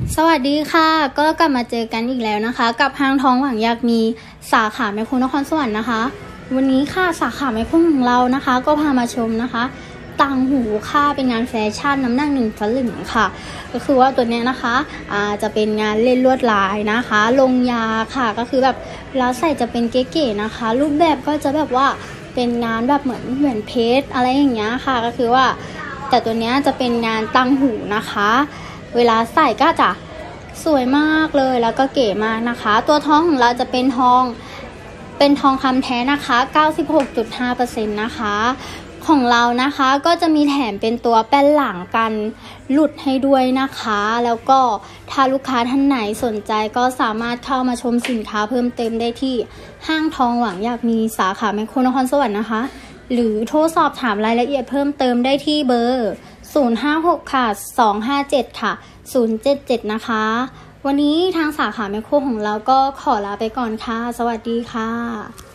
สวัสดีค่ะก็กลับมาเจอกันอีกแล้วนะคะกับห้างทองหวังอยากมีสาขาแมคโครนครสวรรค์นะคะวันนี้ค่ะสาขาแมคโครของเรานะคะก็พามาชมนะคะต่างหูค่ะเป็นงานแฟชั่นน้ำหนัก1 สลึงค่ะก็คือว่าตัวนี้นะคะจะเป็นงานเล่นลวดลายนะคะลงยาค่ะก็คือแบบแล้วใส่จะเป็นเก๋ๆนะคะรูปแบบก็จะแบบว่าเป็นงานแบบเหมือนเพชรอะไรอย่างเงี้ยค่ะก็คือว่าแต่ตัวนี้จะเป็นงานต่างหูนะคะเวลาใส่ก็จะสวยมากเลยแล้วก็เก๋มากนะคะตัวทองของเราจะเป็นทองคำแท้นะคะ 96.5% นะคะของเรานะคะก็จะมีแถมเป็นตัวแป้นหลังกันหลุดให้ด้วยนะคะแล้วก็ถ้าลูกค้าท่านไหนสนใจก็สามารถเข้ามาชมสินค้าเพิ่มเติมได้ที่ห้างทองหวังอยากมีสาขาแมคโครนครสวรรค์นะคะหรือโทรสอบถามรายละเอียดเพิ่มเติมได้ที่เบอร์056ค่ะ257ค่ะ077นะคะวันนี้ทางสาขาแมคโครของเราก็ขอลาไปก่อนค่ะสวัสดีค่ะ